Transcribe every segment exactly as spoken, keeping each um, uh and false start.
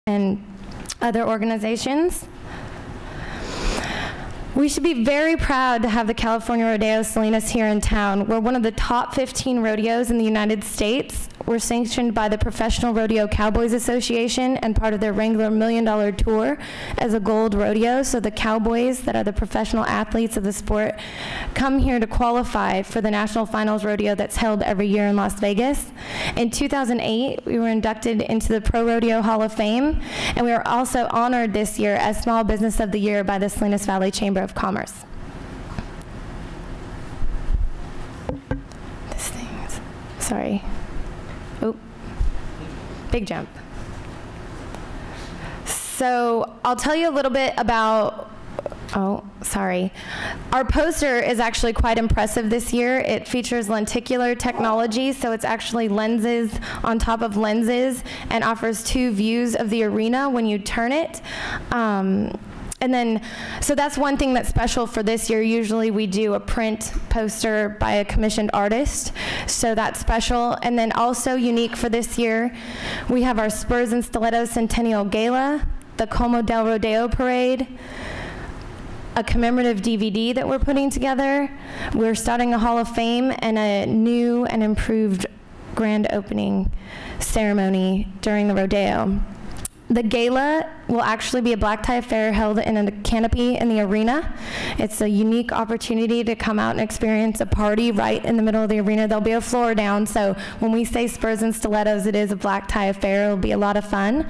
and other organizations. We should be very proud to have the California Rodeo Salinas here in town. We're one of the top fifteen rodeos in the United States. We're sanctioned by the Professional Rodeo Cowboys Association and part of their Wrangler Million Dollar Tour as a gold rodeo. So the cowboys that are the professional athletes of the sport come here to qualify for the National Finals Rodeo that's held every year in Las Vegas. In two thousand eight, we were inducted into the Pro Rodeo Hall of Fame, and we were also honored this year as Small Business of the Year by the Salinas Valley Chamber of Commerce. This thing's, sorry. Oh, big jump. So I'll tell you a little bit about, oh, sorry. Our poster is actually quite impressive this year. It features lenticular technology, so it's actually lenses on top of lenses and offers two views of the arena when you turn it. Um, And then, so that's one thing that's special for this year. Usually we do a print poster by a commissioned artist, so that's special. And then also unique for this year, we have our Spurs and Stilettos Centennial Gala, the Como del Rodeo Parade, a commemorative D V D that we're putting together. We're starting a Hall of Fame and a new and improved grand opening ceremony during the rodeo. The gala will actually be a black tie affair held in a canopy in the arena. It's a unique opportunity to come out and experience a party right in the middle of the arena. There'll be a floor down, so when we say Spurs and Stilettos, it is a black tie affair. It'll be a lot of fun.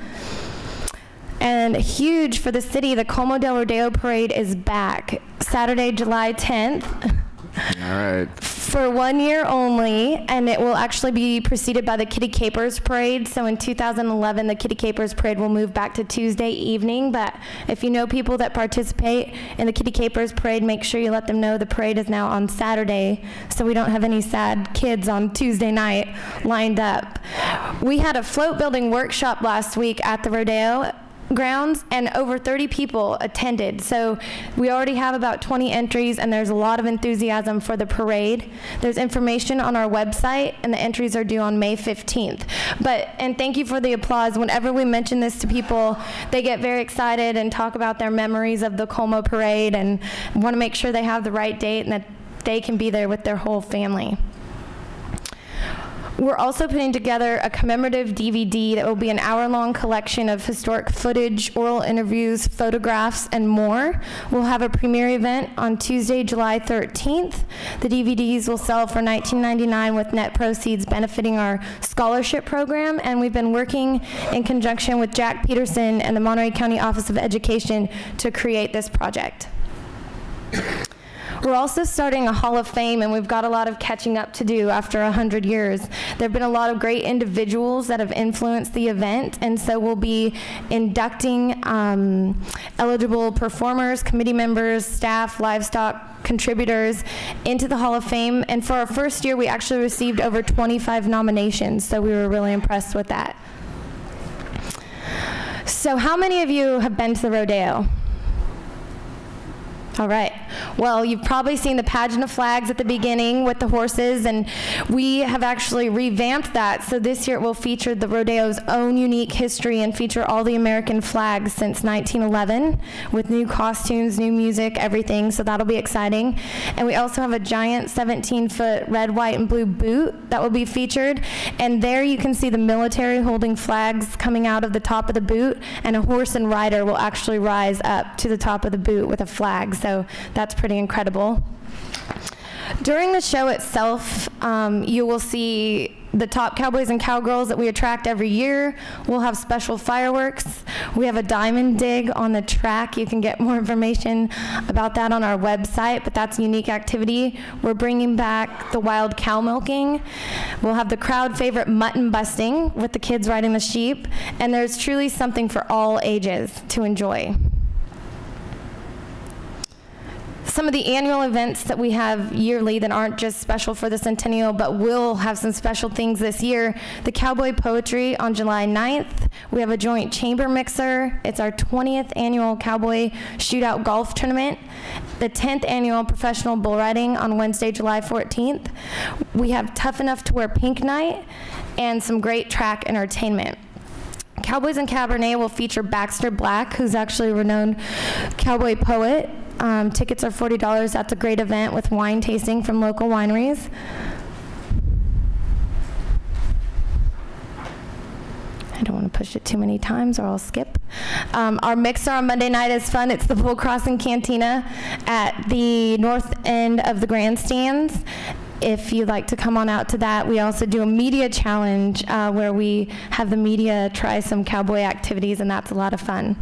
And huge for the city, the Como del Rodeo Parade is back Saturday, July tenth. All right. For one year only, and it will actually be preceded by the Kitty Capers Parade. So in two thousand eleven, the Kitty Capers Parade will move back to Tuesday evening, but if you know people that participate in the Kitty Capers Parade, make sure you let them know the parade is now on Saturday, so we don't have any sad kids on Tuesday night lined up. We had a float building workshop last week at the rodeo grounds, and over thirty people attended. So we already have about twenty entries, and there's a lot of enthusiasm for the parade. There's information on our website, and the entries are due on May fifteenth. But, and thank you for the applause. Whenever we mention this to people, they get very excited and talk about their memories of the Como parade and want to make sure they have the right date and that they can be there with their whole family. We're also putting together a commemorative D V D that will be an hour-long collection of historic footage, oral interviews, photographs, and more. We'll have a premiere event on Tuesday, July thirteenth. The D V Ds will sell for nineteen ninety-nine with net proceeds benefiting our scholarship program, and we've been working in conjunction with Jack Peterson and the Monterey County Office of Education to create this project. We're also starting a Hall of Fame, and we've got a lot of catching up to do after one hundred years. There have been a lot of great individuals that have influenced the event, and so we'll be inducting um, eligible performers, committee members, staff, livestock contributors into the Hall of Fame. And for our first year, we actually received over twenty-five nominations, so we were really impressed with that. So how many of you have been to the rodeo? All right. Well, you've probably seen the pageant of flags at the beginning with the horses, and we have actually revamped that. So this year it will feature the rodeo's own unique history and feature all the American flags since nineteen eleven with new costumes, new music, everything. So that'll be exciting. And we also have a giant seventeen foot red, white, and blue boot that will be featured. And there you can see the military holding flags coming out of the top of the boot, and a horse and rider will actually rise up to the top of the boot with a flag. So that's pretty incredible. During the show itself, um, you will see the top cowboys and cowgirls that we attract every year. We'll have special fireworks. We have a diamond dig on the track. You can get more information about that on our website, but that's a unique activity. We're bringing back the wild cow milking. We'll have the crowd favorite mutton busting with the kids riding the sheep, and there's truly something for all ages to enjoy. Some of the annual events that we have yearly that aren't just special for the centennial, but will have some special things this year. The Cowboy Poetry on July ninth. We have a joint chamber mixer. It's our twentieth annual Cowboy Shootout Golf Tournament. The tenth annual Professional Bull Riding on Wednesday, July fourteenth. We have Tough Enough to Wear Pink Night and some great track entertainment. Cowboys and Cabernet will feature Baxter Black, who's actually a renowned cowboy poet. Um, tickets are forty dollars. That's a great event with wine tasting from local wineries. I don't want to push it too many times or I'll skip. Um, our mixer on Monday night is fun. It's the Bull Crossing Cantina at the north end of the grandstands. If you'd like to come on out to that, we also do a media challenge uh, where we have the media try some cowboy activities, and that's a lot of fun.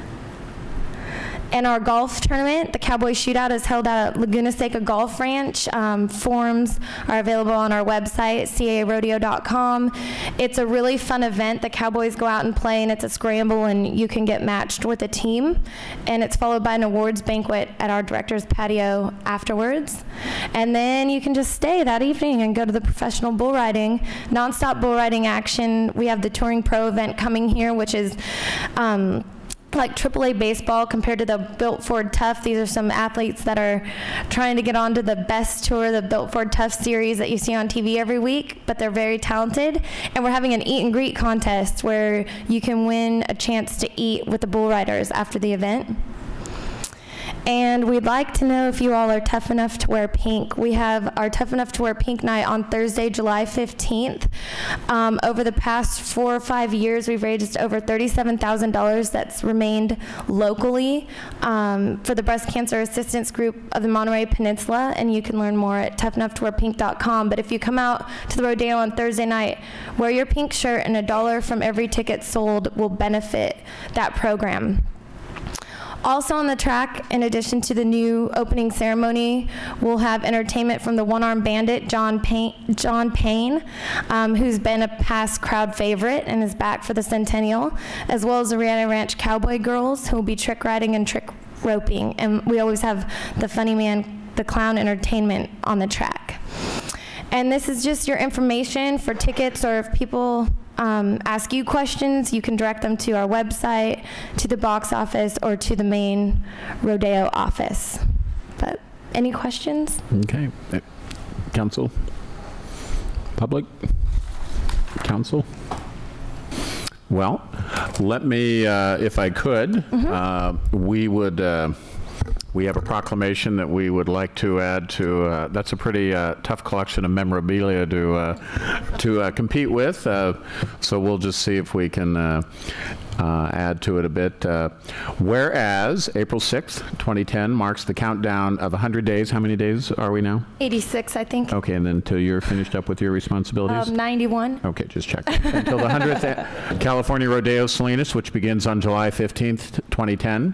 And our golf tournament, the Cowboy Shootout, is held at Laguna Seca Golf Ranch. Um, forms are available on our website, C A rodeo dot com. It's a really fun event. The Cowboys go out and play, and it's a scramble, and you can get matched with a team. And it's followed by an awards banquet at our director's patio afterwards. And then you can just stay that evening and go to the professional bull riding, nonstop bull riding action. We have the Touring Pro event coming here, which is um, like triple A baseball compared to the Built Ford Tough. These are some athletes that are trying to get onto the best tour, the Built Ford Tough series that you see on T V every week, but they're very talented. And we're having an eat and greet contest where you can win a chance to eat with the bull riders after the event. And we'd like to know if you all are tough enough to wear pink. We have our Tough Enough to Wear Pink night on Thursday, July fifteenth. Um, over the past four or five years, we've raised over thirty-seven thousand dollars that's remained locally um, for the Breast Cancer Assistance Group of the Monterey Peninsula, and you can learn more at tough enough to wear pink dot com. But if you come out to the rodeo on Thursday night, wear your pink shirt, and a dollar from every ticket sold will benefit that program. Also on the track, in addition to the new opening ceremony, we'll have entertainment from the one-armed bandit, John Payne, John Payne um, who's been a past crowd favorite and is back for the Centennial, as well as the Rieta Ranch Cowboy Girls, who will be trick riding and trick roping. And we always have the Funny Man, the Clown entertainment on the track. And this is just your information for tickets, or if people Um, ask you questions, you can direct them to our website, to the box office, or to the main rodeo office. But any questions? Okay. Uh, council? Public? Council? Well, let me, uh, if I could, mm-hmm. uh, we would, uh, we have a proclamation that we would like to add to, uh, that's a pretty uh, tough collection of memorabilia to, uh, to uh, compete with, uh, so we'll just see if we can uh, uh, add to it a bit. Uh, whereas April sixth, twenty ten marks the countdown of one hundred days. How many days are we now? eighty-six, I think. Okay, and then until you're finished up with your responsibilities? Um, ninety-one. Okay, just check. Until the one hundredth California Rodeo Salinas, which begins on July fifteenth, twenty ten.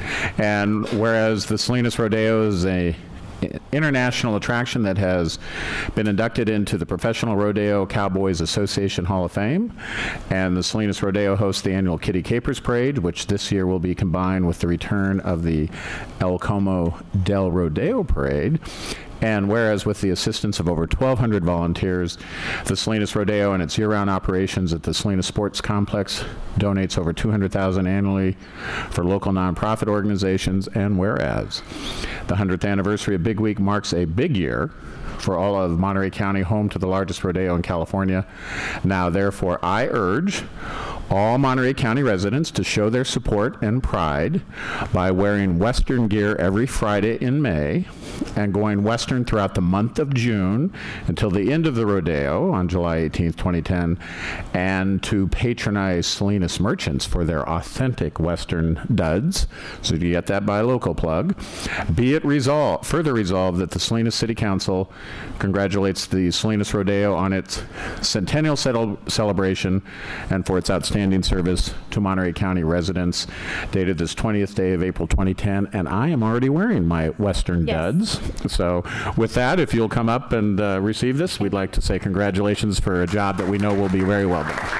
And whereas the Salinas Rodeo is a international attraction that has been inducted into the Professional Rodeo Cowboys Association Hall of Fame, and the Salinas Rodeo hosts the annual Kitty Capers Parade, which this year will be combined with the return of the El Como del Rodeo Parade. And whereas with the assistance of over twelve hundred volunteers, the Salinas Rodeo and its year-round operations at the Salinas Sports Complex donates over two hundred thousand dollars annually for local nonprofit organizations. And whereas the one hundredth anniversary of Big Week marks a big year for all of Monterey County, home to the largest rodeo in California. Now, therefore, I urge all Monterey County residents to show their support and pride by wearing Western gear every Friday in May and going Western throughout the month of June until the end of the rodeo on July eighteenth, twenty ten, and to patronize Salinas merchants for their authentic Western duds. So you get that by a local plug. Be it resolved, further resolved that the Salinas City Council congratulates the Salinas Rodeo on its centennial celebration and for its outstanding service to Monterey County residents, dated this twentieth day of April twenty ten, and I am already wearing my Western yes. duds. So with that, if you'll come up and uh, receive this, we'd like to say congratulations for a job that we know will be very well done.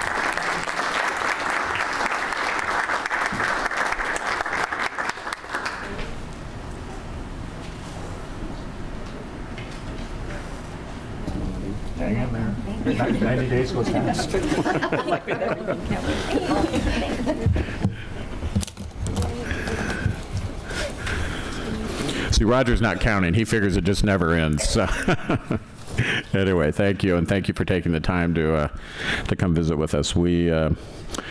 Hang in there. ninety days goes fast. See, Roger's not counting. He figures it just never ends. So. Anyway, thank you, and thank you for taking the time to uh, to come visit with us. We uh,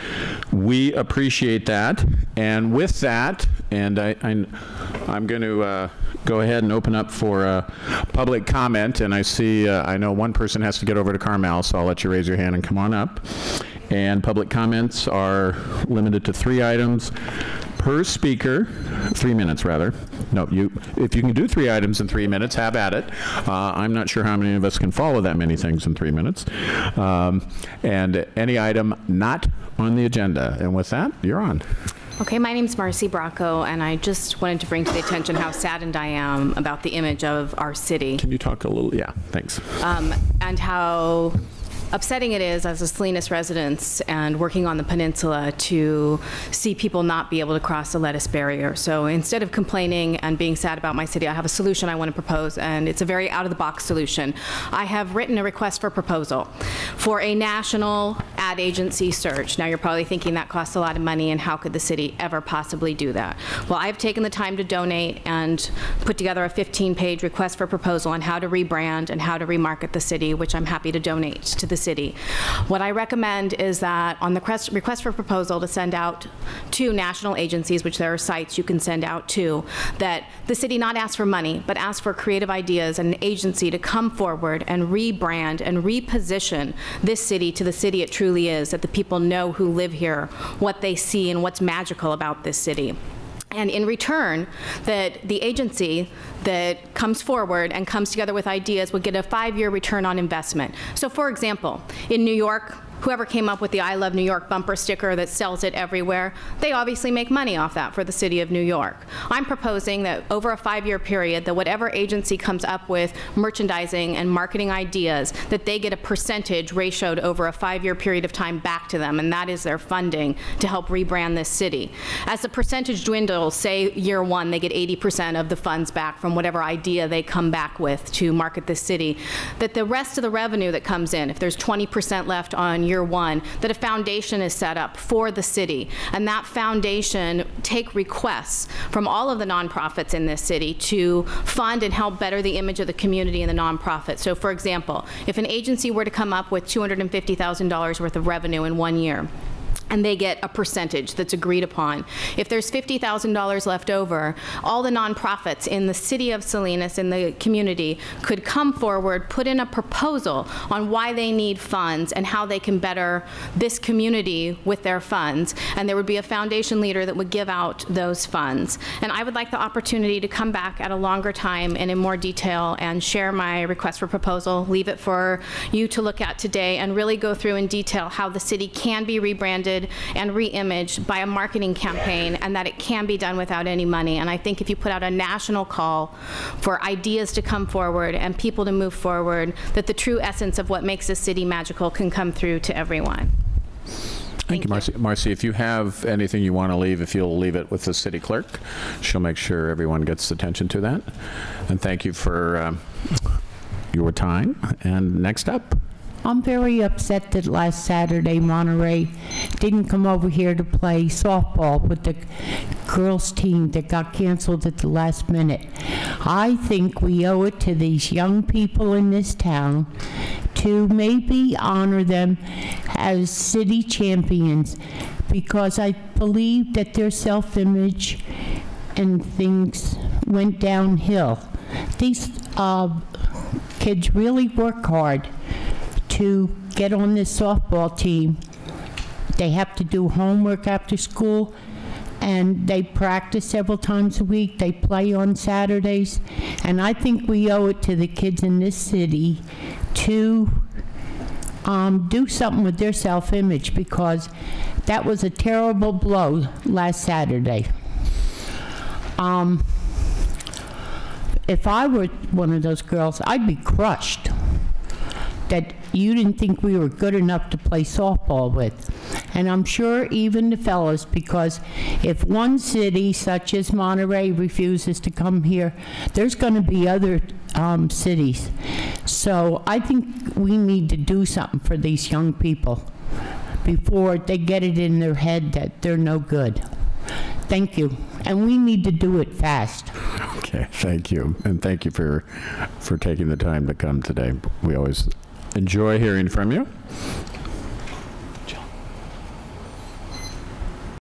We appreciate that. And with that, and I, I, I'm going to uh, go ahead and open up for uh, public comment. And I see, uh, I know one person has to get over to Carmel, so I'll let you raise your hand and come on up. And public comments are limited to three items per speaker, three minutes rather. No, you, if you can do three items in three minutes, have at it. Uh, I'm not sure how many of us can follow that many things in three minutes. Um, and any item not on the agenda. And with that, you're on. Okay, my name's Marcy Bracco, and I just wanted to bring to the attention how saddened I am about the image of our city. Can you talk a little? Yeah, thanks. Um, and how upsetting it is as a Salinas resident and working on the peninsula to see people not be able to cross the lettuce barrier. So instead of complaining and being sad about my city, I have a solution I want to propose, and it's a very out-of-the-box solution. I have written a request for proposal for a national ad agency search. Now you're probably thinking that costs a lot of money, and how could the city ever possibly do that? Well, I've taken the time to donate and put together a fifteen page request for proposal on how to rebrand and how to remarket the city, which I'm happy to donate to the city. What I recommend is that on the request for proposal to send out to national agencies, which there are sites you can send out to, that the city not ask for money, but ask for creative ideas and an agency to come forward and rebrand and reposition this city to the city it truly is, that the people know who live here, what they see and what's magical about this city. And in return, that the agency that comes forward and comes together with ideas would get a five-year return on investment. So for example, in New York, whoever came up with the I Love New York bumper sticker that sells it everywhere, they obviously make money off that for the city of New York. I'm proposing that over a five-year period, that whatever agency comes up with merchandising and marketing ideas, that they get a percentage ratioed over a five-year period of time back to them, and that is their funding to help rebrand this city. As the percentage dwindles, say year one, they get eighty percent of the funds back from whatever idea they come back with to market this city, that the rest of the revenue that comes in, if there's twenty percent left on year one, that a foundation is set up for the city, and that foundation take requests from all of the nonprofits in this city to fund and help better the image of the community and the nonprofit. So for example, if an agency were to come up with two hundred fifty thousand dollars worth of revenue in one year, and they get a percentage that's agreed upon. If there's fifty thousand dollars left over, all the nonprofits in the city of Salinas, in the community, could come forward, put in a proposal on why they need funds and how they can better this community with their funds. And there would be a foundation leader that would give out those funds. And I would like the opportunity to come back at a longer time and in more detail and share my request for proposal, leave it for you to look at today, and really go through in detail how the city can be rebranded and re-imaged by a marketing campaign, and that it can be done without any money. And I think if you put out a national call for ideas to come forward and people to move forward, that the true essence of what makes this city magical can come through to everyone. Thank, Thank you, Marcy. Marcy, if you have anything you want to leave, if you'll leave it with the city clerk, she'll make sure everyone gets attention to that. And thank you for um, your time. And next up. I'm very upset that last Saturday Monterey didn't come over here to play softball with the girls team that got canceled at the last minute. I think we owe it to these young people in this town to maybe honor them as city champions, because I believe that their self-image and things went downhill. These uh, kids really work hard to get on this softball team. They have to do homework after school, and they practice several times a week. They play on Saturdays, and I think we owe it to the kids in this city to um, do something with their self-image, because that was a terrible blow last Saturday. Um, if I were one of those girls, I'd be crushed that you didn't think we were good enough to play softball with. And I'm sure even the fellows, because if one city such as Monterey refuses to come here, there's going to be other um, cities. So I think we need to do something for these young people before they get it in their head that they're no good. Thank you. And we need to do it fast. Okay, thank you. And thank you for, for taking the time to come today. We always enjoy hearing from you.